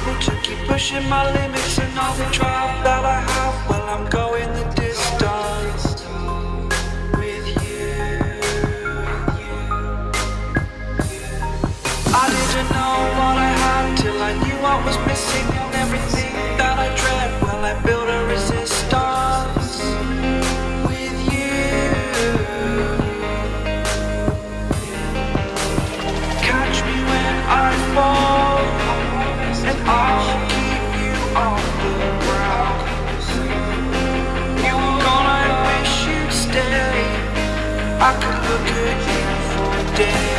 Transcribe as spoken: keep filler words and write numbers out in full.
able to keep pushing my limits, and all the drive that I have, well, I'm going the distance with you. I didn't know what I had till I knew what was missing, and everything that I dread, well, I built a resistance with you. Catch me when I fall, and I'll keep you on the ground. You were gone, I wish you'd stay. I could look at you for days.